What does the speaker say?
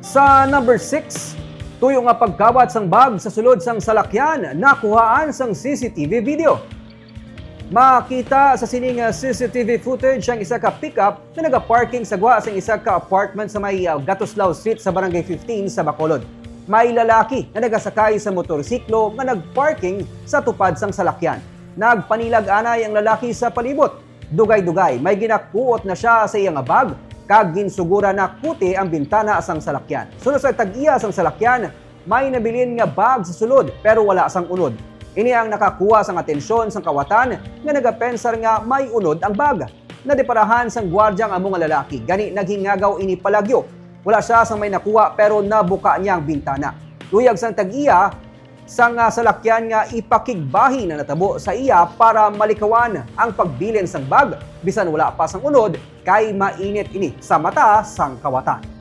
Sa number 6, tuyo nga pagkawat sang bag sa sulod sang salakyan nakuhaan sang CCTV video. Makita sa sining CCTV footage ang isa ka pickup na nagaparking sa gwa sang isa ka apartment sa may Gatuslao Street sa Barangay 15 sa Bacolod. May lalaki na nagasakay sa motorsiklo nga nagparking sa tupad sang salakyan. Nagpanilag anay ang lalaki sa palibot. Dugay-dugay, may ginakuot na siya sa iyang bag kag ginsugura na kuti ang bintana sang salakyan. Sunod sa tag-iya sang salakyan, may nabilin nga bag sa sulod pero wala sang unod. Ini ang nakakuha sang atensyon sang kawatan nga nagapensar nga may unod ang bag. Nadeparahan sang gwardiya ang among lalaki. Gani naghingagaw ini palagyo. Wala siya sang may nakuha pero nabuka niya ang bintana. Tuyag sang tag-iya sang salakyan nga ipakigbahi na natabo sa iya para malikawan ang pagbilin sang bag bisan wala pa sang unod kay mainit ini sa mata sang kawatan.